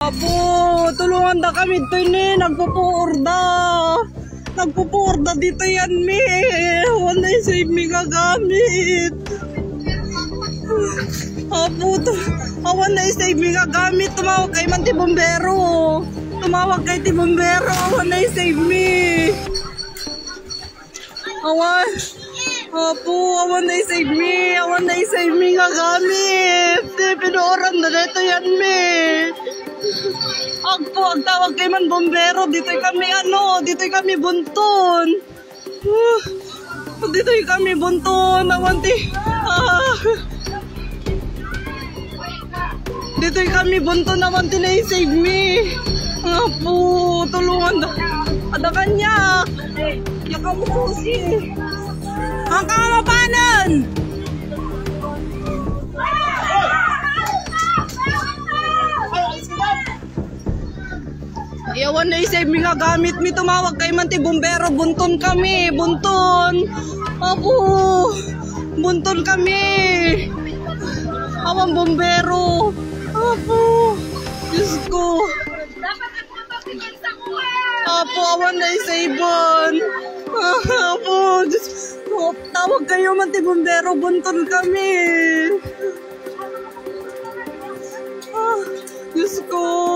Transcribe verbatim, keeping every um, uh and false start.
Apo, tulungan da kami ito ni, nagpupuorda. Nagpupuorda dito yan, mi. Wala yung save mi gagamit. Apo, awan na yung save mi gagamit. Tumawag kay man ti bombero. Tumawag kay ti bombero. Awan na yung save mi. Awan. Apo, awan na yung save me. Awan na yung save me nga gamit. Pinooran na dito yan, me. Agpo, agtawag kay man bombero. Dito'y kami ano, dito'y kami bunton. Uh, dito'y kami bunton. Awan ti, ah. Dito'y kami bunton. Awan ti na yung save me. Apo, tulungan da. Ada kanya. Yaka mo susi. Ang kamapanan! Ayawan na isay mi nga gamit mi tumawag kay man ti bombero. Bunton kami, bunton. Apo, bunton kami. Awang bombero. Apo, Diyos ko. Apo, awan na isay bon. Apo, Diyos ko. Oh, tawag kayo man ti bombero, bunton kami. Ah, Diyos ko.